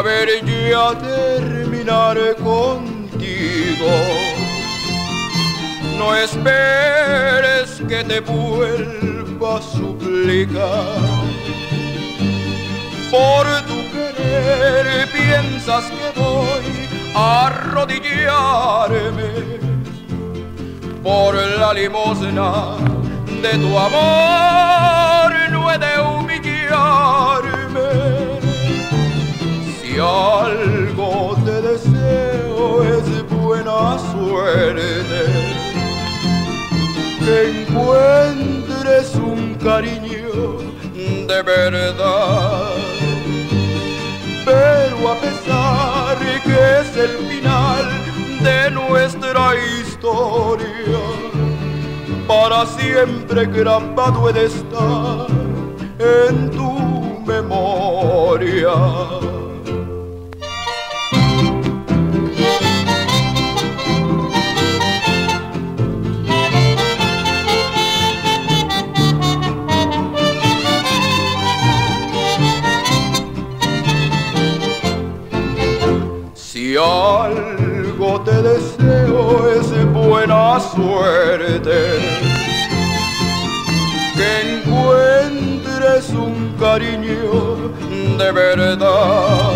saber ya terminar contigo. No esperes que te vuelva a suplicar. Por tu querer piensas que voy a arrodillarme por la limosna de tu amor. No he de humillarme. Si algo te deseo es buena suerte, que encuentres un cariño de verdad. Pero a pesar que es el final de nuestra historia, para siempre grabado he de estar en tu memoria. Si algo te deseo es buena suerte, que encuentres un cariño de verdad.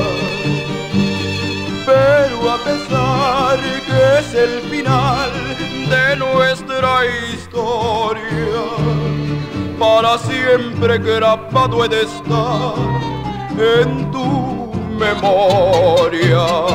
Pero a pesar que es el final de nuestra historia, para siempre grabado he de estar en tu memoria.